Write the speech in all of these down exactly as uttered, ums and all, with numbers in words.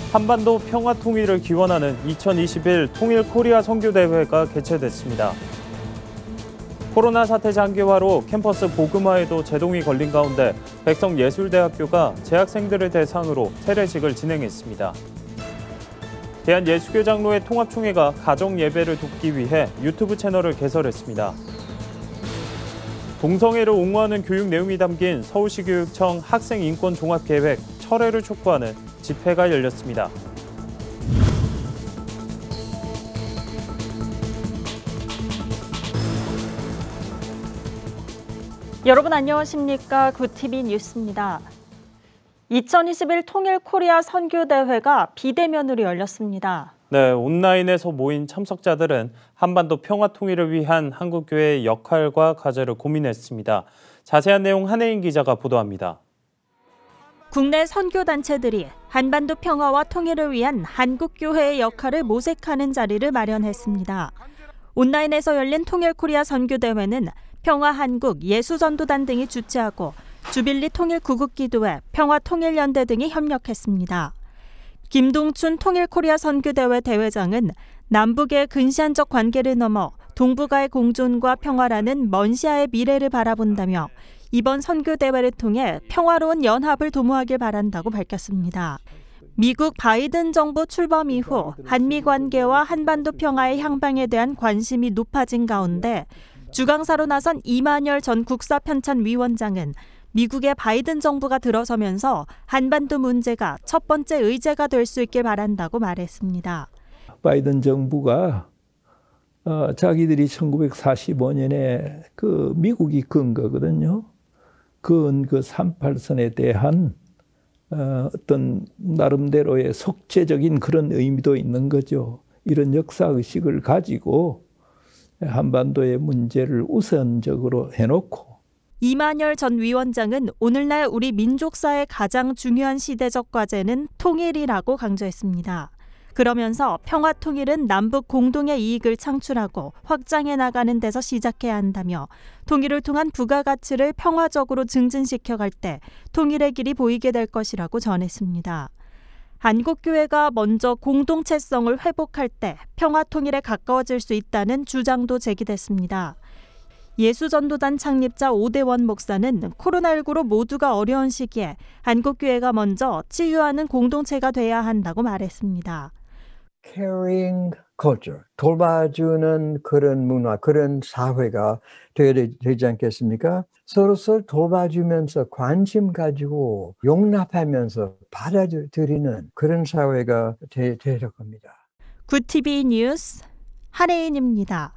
한반도 평화 통일을 기원하는 이천이십일 통일 코리아 선교대회가 개최됐습니다. 코로나 사태 장기화로 캠퍼스 복음화에도 제동이 걸린 가운데 백석예술대학교가 재학생들을 대상으로 세례식을 진행했습니다. 대한예수교장로회 통합총회가 가정예배를 돕기 위해 유튜브 채널을 개설했습니다. 동성애를 옹호하는 교육 내용이 담긴 서울시 교육청 학생인권종합계획 철회를 촉구하는 집회가 열렸습니다. 여러분 안녕하십니까? 굿티비 뉴스입니다. 이천이십일 통일 코리아 선교대회가 비대면으로 열렸습니다. 네, 온라인에서 모인 참석자들은 한반도 평화 통일을 위한 한국교회의 역할과 과제를 고민했습니다. 자세한 내용 한혜인 기자가 보도합니다. 국내 선교단체들이 한반도 평화와 통일을 위한 한국교회의 역할을 모색하는 자리를 마련했습니다. 온라인에서 열린 통일 코리아 선교대회는 평화한국 예수전도단 등이 주최하고 주빌리 통일구국기도회, 평화통일연대 등이 협력했습니다. 김동춘 통일코리아 선교대회 대회장은 남북의 근시안적 관계를 넘어 동북아의 공존과 평화라는 먼시아의 미래를 바라본다며 이번 선교대회를 통해 평화로운 연합을 도모하길 바란다고 밝혔습니다. 미국 바이든 정부 출범 이후 한미 관계와 한반도 평화의 향방에 대한 관심이 높아진 가운데 주강사로 나선 이만열 전 국사편찬위원장은 미국의 바이든 정부가 들어서면서 한반도 문제가 첫 번째 의제가 될 수 있길 바란다고 말했습니다. 바이든 정부가 어, 자기들이 천구백사십오 년에 그 미국이 건 거거든요. 그은 그 삼팔선에 대한 어, 어떤 나름대로의 속죄적인 그런 의미도 있는 거죠. 이런 역사의식을 가지고 한반도의 문제를 우선적으로 해놓고 이만열 전 위원장은 오늘날 우리 민족사의 가장 중요한 시대적 과제는 통일이라고 강조했습니다. 그러면서 평화 통일은 남북 공동의 이익을 창출하고 확장해 나가는 데서 시작해야 한다며 통일을 통한 부가가치를 평화적으로 증진시켜갈 때 통일의 길이 보이게 될 것이라고 전했습니다. 한국교회가 먼저 공동체성을 회복할 때 평화 통일에 가까워질 수 있다는 주장도 제기됐습니다. 예수전도단 창립자 오대원 목사는 코로나십구로 모두가 어려운 시기에 한국교회가 먼저 치유하는 공동체가 돼야 한다고 말했습니다. Caring culture, 돌봐주는 그런 문화, 그런 사회가 되어야 되지 않겠습니까? 서로서로 돌봐주면서 관심 가지고 용납하면서 받아들이는 그런 사회가 되, 될 겁니다. 굿티비 뉴스 한혜인입니다.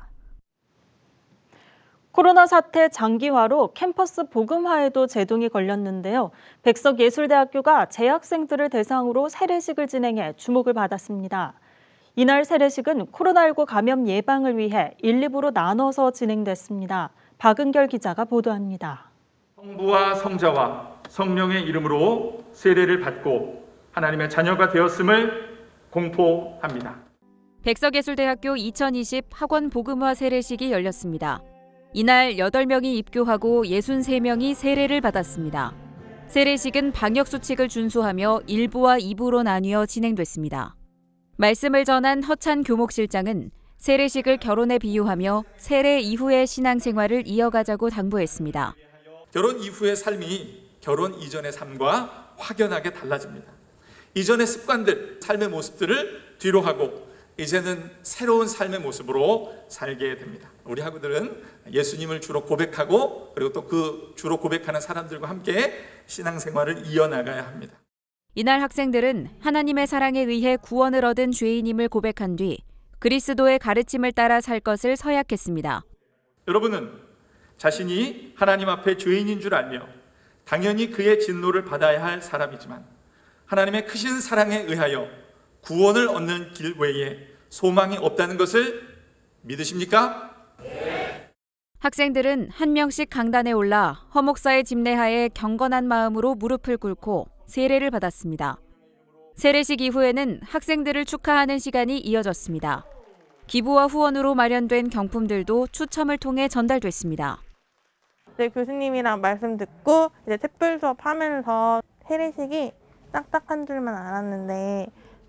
코로나 사태 장기화로 캠퍼스 복음화에도 제동이 걸렸는데요. 백석예술대학교가 재학생들을 대상으로 세례식을 진행해 주목을 받았습니다. 이날 세례식은 코로나십구 감염 예방을 위해 일, 이 부로 나눠서 진행됐습니다. 박은결 기자가 보도합니다. 성부와 성자와 성령의 이름으로 세례를 받고 하나님의 자녀가 되었음을 공포합니다. 백석예술대학교 이천이십 학원 복음화 세례식이 열렸습니다. 이날 여덟 명이 입교하고 육십삼 명이 세례를 받았습니다. 세례식은 방역수칙을 준수하며 일 부와 이 부로 나뉘어 진행됐습니다. 말씀을 전한 허찬 교목실장은 세례식을 결혼에 비유하며 세례 이후의 신앙생활을 이어가자고 당부했습니다. 결혼 이후의 삶이 결혼 이전의 삶과 확연하게 달라집니다. 이전의 습관들, 삶의 모습들을 뒤로 하고 이제는 새로운 삶의 모습으로 살게 됩니다. 우리 학우들은 예수님을 주로 고백하고 그리고 또 그 주로 고백하는 사람들과 함께 신앙생활을 이어나가야 합니다. 이날 학생들은 하나님의 사랑에 의해 구원을 얻은 죄인임을 고백한 뒤 그리스도의 가르침을 따라 살 것을 서약했습니다. 여러분은 자신이 하나님 앞에 죄인인 줄 알며 당연히 그의 진노를 받아야 할 사람이지만 하나님의 크신 사랑에 의하여 구원을 얻는 길 외에 소망이 없다는 것을 믿으십니까? 네. 학생들은 한 명씩 강단에 올라 허목사의 집례하에 경건한 마음으로 무릎을 꿇고 세례를 받았습니다. 세례식 이후에는 학생들을 축하하는 시간이 이어졌습니다. 기부와 후원으로 마련된 경품들도 추첨을 통해 전달됐습니다. 네, 교수님이랑 말씀 듣고 이제 특별 수업 하면서 세례식이 딱딱 한 줄만 알았는데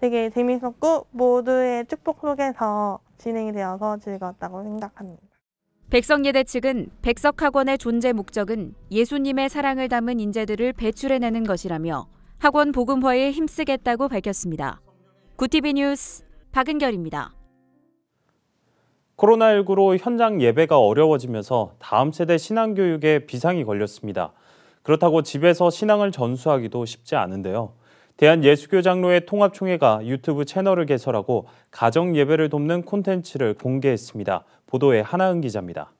되게 재밌었고 모두의 축복 속에서 진행이 되어서 즐거웠다고 생각합니다. 백석예대 측은 백석학원의 존재 목적은 예수님의 사랑을 담은 인재들을 배출해내는 것이라며 학원 복음화에 힘쓰겠다고 밝혔습니다. 구티비 뉴스 박은결입니다. 코로나십구로 현장 예배가 어려워지면서 다음 세대 신앙교육에 비상이 걸렸습니다. 그렇다고 집에서 신앙을 전수하기도 쉽지 않은데요. 대한예수교장로회 통합총회가 유튜브 채널을 개설하고 가정 예배를 돕는 콘텐츠를 공개했습니다. 보도에 하나은 기자입니다.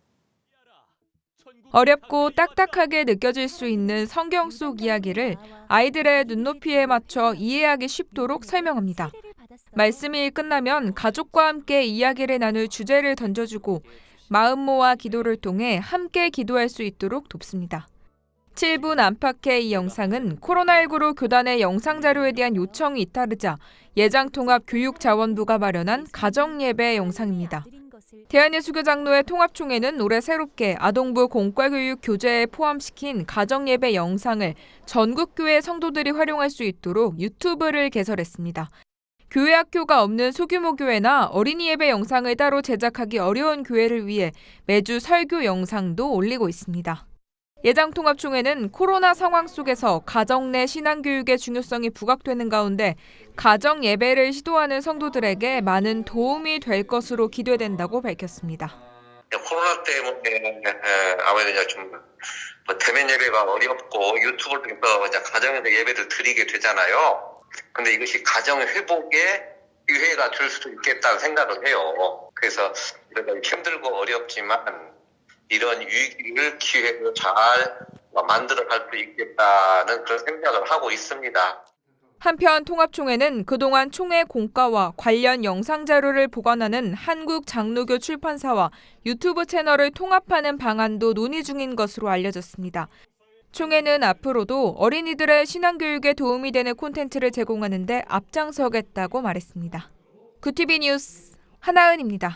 어렵고 딱딱하게 느껴질 수 있는 성경 속 이야기를 아이들의 눈높이에 맞춰 이해하기 쉽도록 설명합니다. 말씀이 끝나면 가족과 함께 이야기를 나눌 주제를 던져주고 마음 모아 기도를 통해 함께 기도할 수 있도록 돕습니다. 칠 분 안팎의 이 영상은 코로나십구로 교단의 영상 자료에 대한 요청이 잇따르자 예장통합교육자원부가 마련한 가정예배 영상입니다. 대한예수교장로회 통합총회는 올해 새롭게 아동부 공과교육 교재에 포함시킨 가정예배 영상을 전국 교회 성도들이 활용할 수 있도록 유튜브를 개설했습니다. 교회 학교가 없는 소규모 교회나 어린이 예배 영상을 따로 제작하기 어려운 교회를 위해 매주 설교 영상도 올리고 있습니다. 예장통합총회는 코로나 상황 속에서 가정 내 신앙교육의 중요성이 부각되는 가운데 가정 예배를 시도하는 성도들에게 많은 도움이 될 것으로 기대된다고 밝혔습니다. 코로나 때문에 아무래도 이제 좀 대면 예배가 어렵고 유튜브를 통해서 이제 가정에서 예배를 드리게 되잖아요. 근데 이것이 가정 회복의 기회가 될 수도 있겠다는 생각을 해요. 그래서 힘들고 어렵지만 이런 위기를 기회로 잘 만들어 갈 수 있겠다는 그런 생각을 하고 있습니다. 한편 통합총회는 그동안 총회 공과와 관련 영상 자료를 보관하는 한국장로교 출판사와 유튜브 채널을 통합하는 방안도 논의 중인 것으로 알려졌습니다. 총회는 앞으로도 어린이들의 신앙교육에 도움이 되는 콘텐츠를 제공하는 데 앞장서겠다고 말했습니다. 구티비 뉴스 하나은입니다.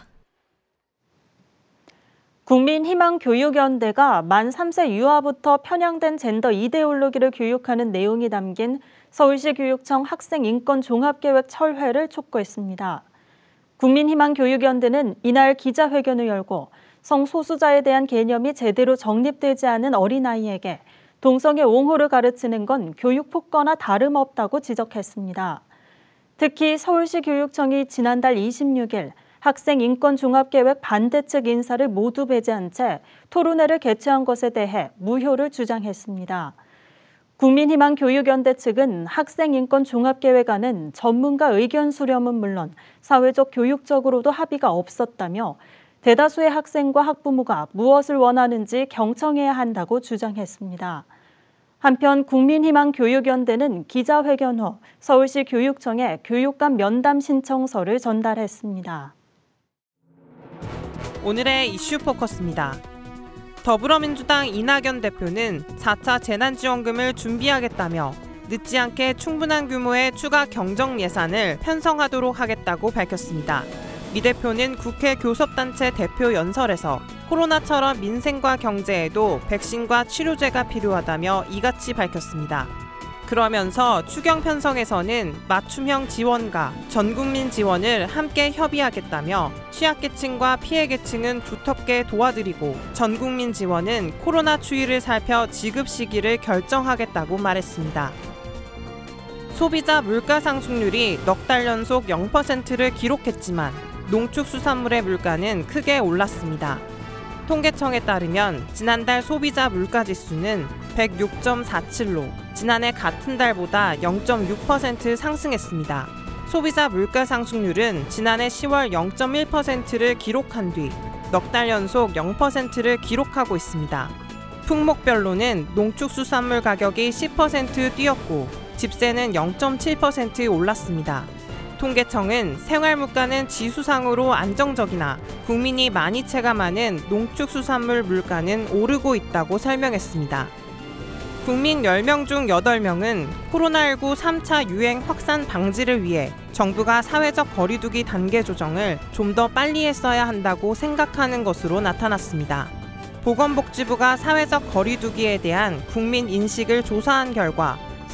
국민희망교육연대가 만 삼 세 유아부터 편향된 젠더 이데올로기를 교육하는 내용이 담긴 서울시 교육청 학생인권종합계획 철회를 촉구했습니다. 국민희망교육연대는 이날 기자회견을 열고 성소수자에 대한 개념이 제대로 정립되지 않은 어린아이에게 동성애 옹호를 가르치는 건 교육 폭거나 다름없다고 지적했습니다. 특히 서울시 교육청이 지난달 이십육 일 학생인권종합계획 반대측 인사를 모두 배제한 채 토론회를 개최한 것에 대해 무효를 주장했습니다. 국민희망교육연대 측은 학생인권종합계획안은 전문가 의견 수렴은 물론 사회적 교육적으로도 합의가 없었다며 대다수의 학생과 학부모가 무엇을 원하는지 경청해야 한다고 주장했습니다. 한편 국민희망교육연대는 기자회견 후 서울시 교육청에 교육감 면담 신청서를 전달했습니다. 오늘의 이슈 포커스입니다. 더불어민주당 이낙연 대표는 사 차 재난지원금을 준비하겠다며 늦지 않게 충분한 규모의 추가 경정 예산을 편성하도록 하겠다고 밝혔습니다. 미 대표는 국회 교섭단체 대표 연설에서 코로나처럼 민생과 경제에도 백신과 치료제가 필요하다며 이같이 밝혔습니다. 그러면서 추경 편성에서는 맞춤형 지원과 전국민 지원을 함께 협의하겠다며 취약계층과 피해계층은 두텁게 도와드리고 전국민 지원은 코로나 추이를 살펴 지급 시기를 결정하겠다고 말했습니다. 소비자 물가 상승률이 넉 달 연속 영 퍼센트를 기록했지만 농축수산물의 물가는 크게 올랐습니다. 통계청에 따르면 지난달 소비자 물가지수는 백육 점 사칠로 지난해 같은 달보다 영 점 육 퍼센트 상승했습니다. 소비자 물가 상승률은 지난해 시월 영 점 일 퍼센트를 기록한 뒤 넉 달 연속 영 퍼센트를 기록하고 있습니다. 품목별로는 농축수산물 가격이 십 퍼센트 뛰었고 집세는 영 점 칠 퍼센트 올랐습니다. 통계청은 생활물가는 지수상으로 안정적이나 국민이 많이 체감하는 농축수산물 물가는 오르고 있다고 설명했습니다. 국민 열 명 중 여덟 명은 코로나십구 삼 차 유행 확산 방지를 위해 정부가 사회적 거리두기 단계 조정을 좀 더 빨리 했어야 한다고 생각하는 것으로 나타났습니다. 보건복지부가 사회적 거리두기에 대한 국민 인식을 조사한 결과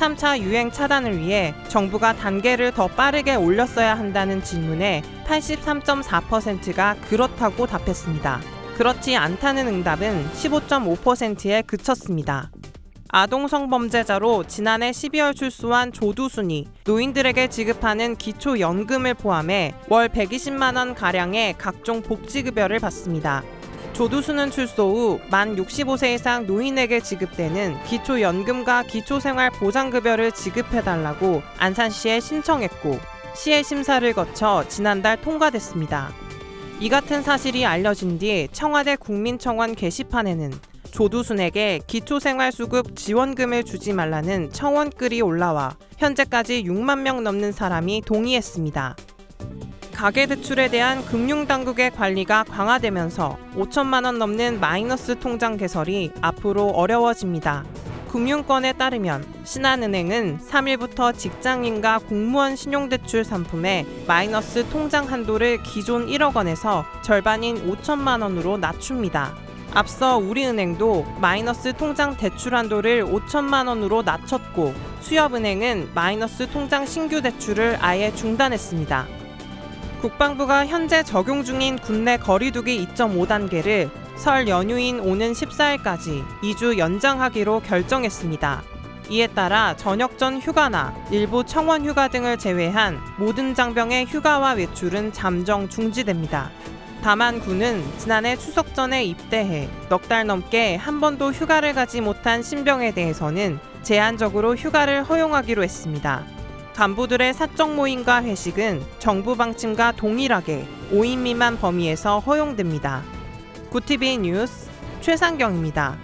십삼 차 유행 차단을 위해 정부가 단계를 더 빠르게 올렸어야 한다는 질문에 팔십삼 점 사 퍼센트가 그렇다고 답했습니다. 그렇지 않다는 응답은 십오 점 오 퍼센트에 그쳤습니다. 아동 성범죄자로 지난해 십이월 출소한 조두순이 노인들에게 지급하는 기초연금을 포함해 월 백이십만 원 가량의 각종 복지급여를 받습니다. 조두순은 출소 후 만 육십오 세 이상 노인에게 지급되는 기초연금과 기초생활보장급여를 지급해달라고 안산시에 신청했고 시의 심사를 거쳐 지난달 통과됐습니다. 이 같은 사실이 알려진 뒤 청와대 국민청원 게시판에는 조두순에게 기초생활수급 지원금을 주지 말라는 청원글이 올라와 현재까지 육만 명 넘는 사람이 동의했습니다. 가계대출에 대한 금융당국의 관리가 강화되면서 오천만 원 넘는 마이너스 통장 개설이 앞으로 어려워집니다. 금융권에 따르면 신한은행은 삼 일부터 직장인과 공무원 신용대출 상품의 마이너스 통장 한도를 기존 일억 원에서 절반인 오천만 원으로 낮춥니다. 앞서 우리은행도 마이너스 통장 대출 한도를 오천만 원으로 낮췄고 수협은행은 마이너스 통장 신규 대출을 아예 중단했습니다. 국방부가 현재 적용 중인 국내 거리두기 이 점 오 단계를 설 연휴인 오는 십사 일까지 이 주 연장하기로 결정했습니다. 이에 따라 전역 전 휴가나 일부 청원 휴가 등을 제외한 모든 장병의 휴가와 외출은 잠정 중지됩니다. 다만 군은 지난해 추석 전에 입대해 넉 달 넘게 한 번도 휴가를 가지 못한 신병에 대해서는 제한적으로 휴가를 허용하기로 했습니다. 간부들의 사적 모임과 회식은 정부 방침과 동일하게 오 인 미만 범위에서 허용됩니다. 구티비 뉴스 최상경입니다.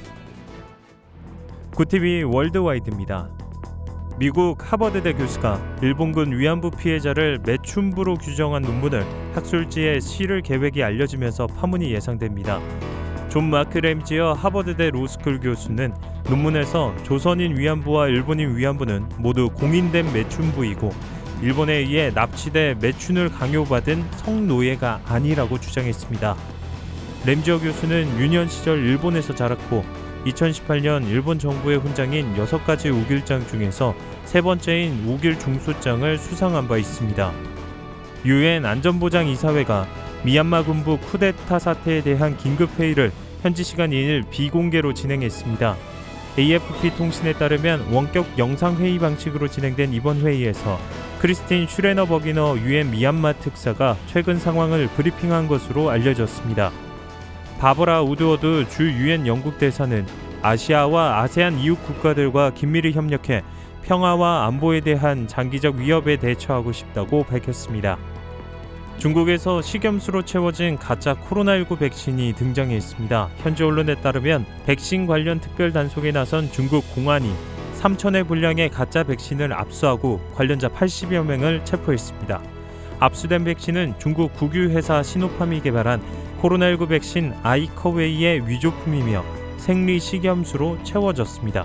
구티비 월드와이드입니다. 미국 하버드대 교수가 일본군 위안부 피해자를 매춘부로 규정한 논문을 학술지에 실을 계획이 알려지면서 파문이 예상됩니다. 존 마크 램지어 하버드대 로스쿨 교수는 논문에서 조선인 위안부와 일본인 위안부는 모두 공인된 매춘부이고 일본에 의해 납치돼 매춘을 강요받은 성노예가 아니라고 주장했습니다. 램지어 교수는 유년 시절 일본에서 자랐고 이천십팔 년 일본 정부의 훈장인 여섯 가지 우길장 중에서 세 번째인 우길 중수장을 수상한 바 있습니다. 유엔 안전보장이사회가 미얀마 군부 쿠데타 사태에 대한 긴급회의를 현지 시간 이 일 비공개로 진행했습니다. 에이에프피 통신에 따르면 원격 영상회의 방식으로 진행된 이번 회의에서 크리스틴 슈레너 버기너 유엔 미얀마 특사가 최근 상황을 브리핑한 것으로 알려졌습니다. 바버라 우드워드 주 유엔 영국 대사는 아시아와 아세안 이웃 국가들과 긴밀히 협력해 평화와 안보에 대한 장기적 위협에 대처하고 싶다고 밝혔습니다. 중국에서 식염수로 채워진 가짜 코로나십구 백신이 등장했습니다. 현지 언론에 따르면 백신 관련 특별 단속에 나선 중국 공안이 삼천회 분량의 가짜 백신을 압수하고 관련자 팔십여 명을 체포했습니다. 압수된 백신은 중국 국유회사 시노팜이 개발한 코로나십구 백신 아이커웨이의 위조품이며 생리 식염수로 채워졌습니다.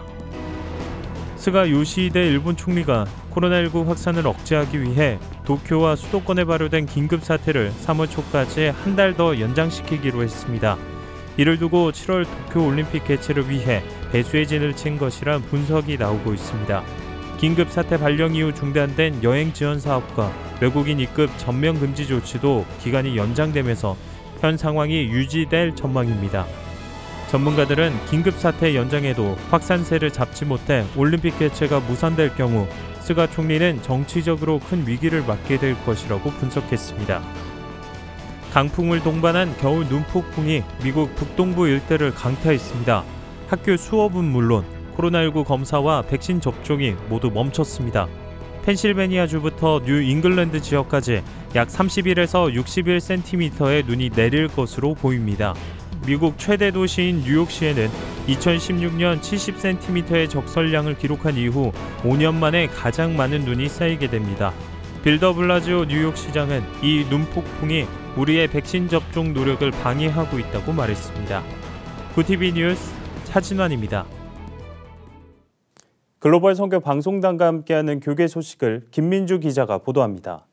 스가 요시히데 일본 총리가 코로나십구 확산을 억제하기 위해 도쿄와 수도권에 발효된 긴급사태를 삼월 초까지 한 달 더 연장시키기로 했습니다. 이를 두고 칠월 도쿄올림픽 개최를 위해 배수의 진을 친 것이란 분석이 나오고 있습니다. 긴급사태 발령 이후 중단된 여행 지원 사업과 외국인 입국 전면 금지 조치도 기간이 연장되면서 현 상황이 유지될 전망입니다. 전문가들은 긴급사태 연장에도 확산세를 잡지 못해 올림픽 개최가 무산될 경우 스가 총리는 정치적으로 큰 위기를 맞게 될 것이라고 분석했습니다. 강풍을 동반한 겨울 눈폭풍이 미국 북동부 일대를 강타했습니다. 학교 수업은 물론 코로나십구 검사와 백신 접종이 모두 멈췄습니다. 펜실베니아주부터 뉴 잉글랜드 지역까지 약 삼십일에서 육십일 센티미터의 눈이 내릴 것으로 보입니다. 미국 최대 도시인 뉴욕시에는 이천십육 년 칠십 센티미터의 적설량을 기록한 이후 오 년 만에 가장 많은 눈이 쌓이게 됩니다. 빌더 블라지오 뉴욕시장은 이 눈폭풍이 우리의 백신 접종 노력을 방해하고 있다고 말했습니다. 구티비 뉴스 차진환입니다. 글로벌 선교 방송단과 함께하는 교계 소식을 김민주 기자가 보도합니다.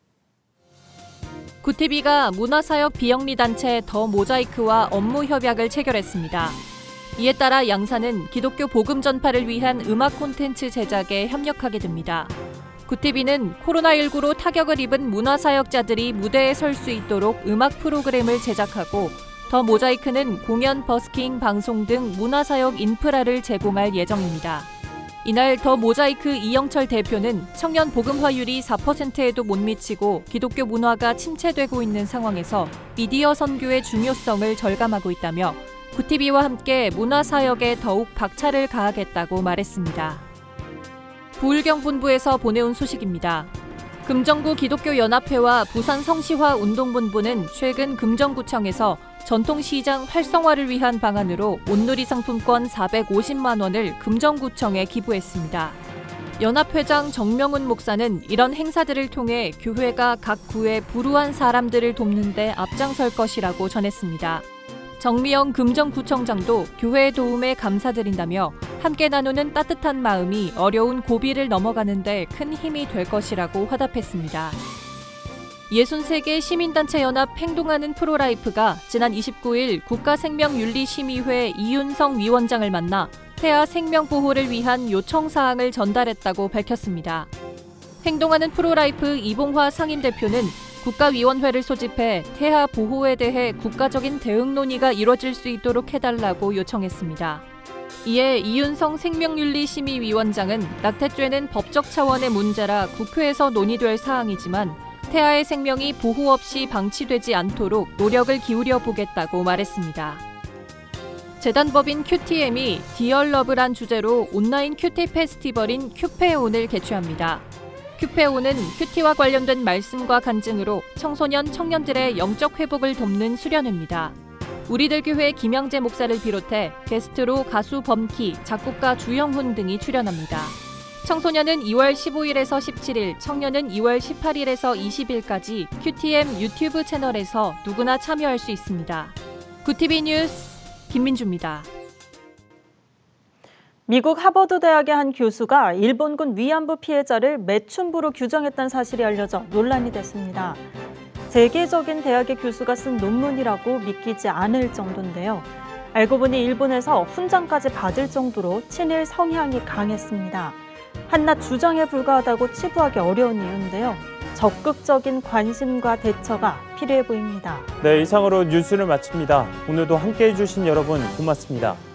구티비가 문화사역 비영리 단체 더 모자이크와 업무 협약을 체결했습니다. 이에 따라 양사는 기독교 복음 전파를 위한 음악 콘텐츠 제작에 협력하게 됩니다. 굿티비는 코로나십구로 타격을 입은 문화사역자들이 무대에 설 수 있도록 음악 프로그램을 제작하고 더 모자이크는 공연, 버스킹, 방송 등 문화사역 인프라를 제공할 예정입니다. 이날 더 모자이크 이영철 대표는 청년 복음화율이 사 퍼센트에도 못 미치고 기독교 문화가 침체되고 있는 상황에서 미디어 선교의 중요성을 절감하고 있다며 굿티비와 함께 문화사역에 더욱 박차를 가하겠다고 말했습니다. 부울경 본부에서 보내온 소식입니다. 금정구 기독교연합회와 부산 성시화 운동본부는 최근 금정구청에서 전통시장 활성화를 위한 방안으로 온누리 상품권 사백오십만 원을 금정구청에 기부했습니다. 연합회장 정명훈 목사는 이런 행사들을 통해 교회가 각 구의 불우한 사람들을 돕는 데 앞장설 것이라고 전했습니다. 정미영 금정구청장도 교회의 도움에 감사드린다며 함께 나누는 따뜻한 마음이 어려운 고비를 넘어가는 데 큰 힘이 될 것이라고 화답했습니다. 예순세 개 시민단체 연합 행동하는 프로라이프가 지난 이십구일 국가생명윤리심의회 이윤성 위원장을 만나 태아 생명보호를 위한 요청사항을 전달했다고 밝혔습니다. 행동하는 프로라이프 이봉화 상임대표는 국가위원회를 소집해 태아 보호에 대해 국가적인 대응 논의가 이뤄질 수 있도록 해달라고 요청했습니다. 이에 이윤성 생명윤리심의위원장은 낙태죄는 법적 차원의 문제라 국회에서 논의될 사항이지만 태아의 생명이 보호 없이 방치되지 않도록 노력을 기울여 보겠다고 말했습니다. 재단법인 큐티엠이 디얼 러브란 주제로 온라인 큐티 페스티벌인 큐페온을 개최합니다. 큐페온은 큐티와 관련된 말씀과 간증으로 청소년, 청년들의 영적 회복을 돕는 수련회입니다. 우리들 교회 김양재 목사를 비롯해 게스트로 가수 범키, 작곡가 주영훈 등이 출연합니다. 청소년은 이월 십오일에서 십칠일, 청년은 이월 십팔일에서 이십일까지 큐티엠 유튜브 채널에서 누구나 참여할 수 있습니다. 굿티비 뉴스 김민주입니다. 미국 하버드 대학의 한 교수가 일본군 위안부 피해자를 매춘부로 규정했다는 사실이 알려져 논란이 됐습니다. 세계적인 대학의 교수가 쓴 논문이라고 믿기지 않을 정도인데요. 알고 보니 일본에서 훈장까지 받을 정도로 친일 성향이 강했습니다. 한낱 주장에 불과하다고 치부하기 어려운 이유인데요. 적극적인 관심과 대처가 필요해 보입니다. 네, 이상으로 뉴스를 마칩니다. 오늘도 함께해 주신 여러분 고맙습니다.